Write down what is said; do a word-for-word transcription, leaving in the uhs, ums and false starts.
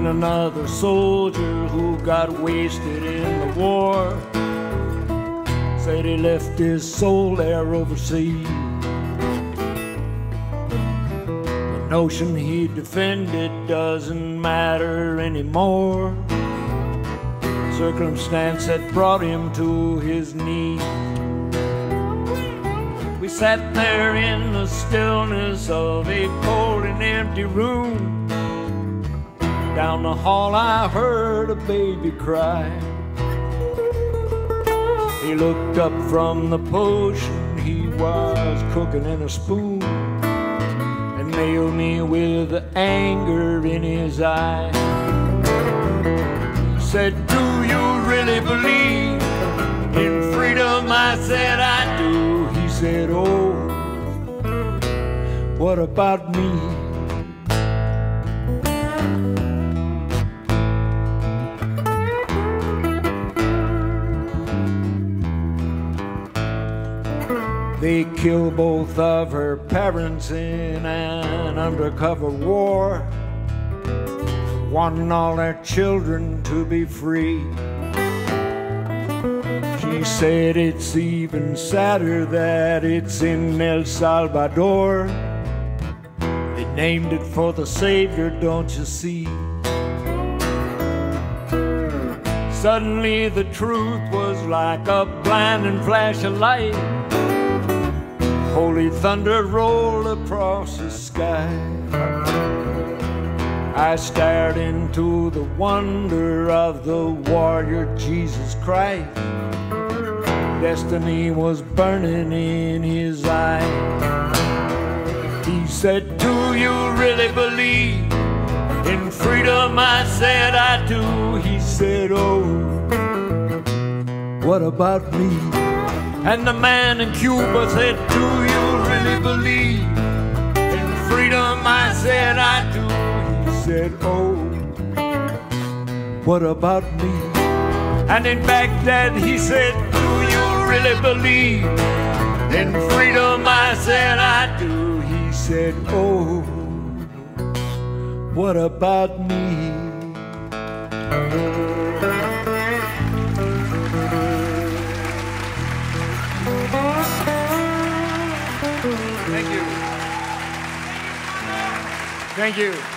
and another soldier who got wasted in the war said he left his soul there overseas. The notion he defended doesn't matter anymore. Circumstance had brought him to his knees. We sat there in the stillness of a cold and empty room. Down the hall I heard a baby cry. He looked up from the potion he was cooking in a spoon and nailed me with anger in his eye. He said, "Do you really believe in freedom?" I said, "I do." He said, "Oh, what about me?" They killed both of her parents in an undercover war, wanting all their children to be free. She said it's even sadder that it's in El Salvador. They named it for the Savior, don't you see? Suddenly the truth was like a blinding flash of light. Holy thunder rolled across the sky. I stared into the wonder of the warrior Jesus Christ. Destiny was burning in his eye. He said, "Do you really believe in freedom?" I said, "I do." He said, "Oh, what about me?" And the man in Cuba said, "Do you really believe in freedom?" I said, "I do." He said, "Oh, what about me?" And in Baghdad he said, "Do you really believe in freedom?" I said, "I do." He said, "Oh, what about me?" Thank you. Thank you.